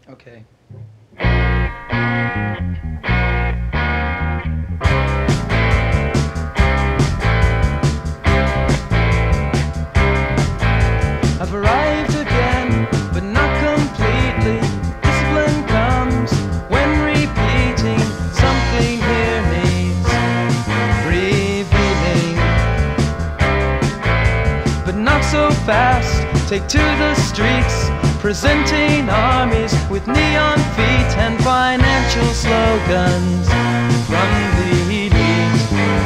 Okay. I've arrived again, but not completely. Discipline comes when repeating. Something here needs revealing, but not so fast. Take to the streets, presenting armies with neon feet and financial slogans from the elite.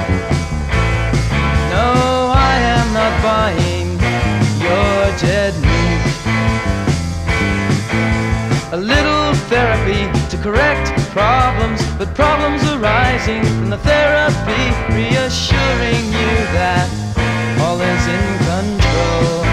No, I am not buying your dead meat. A little therapy to correct problems, but problems arising from the therapy, reassuring you that all is in control.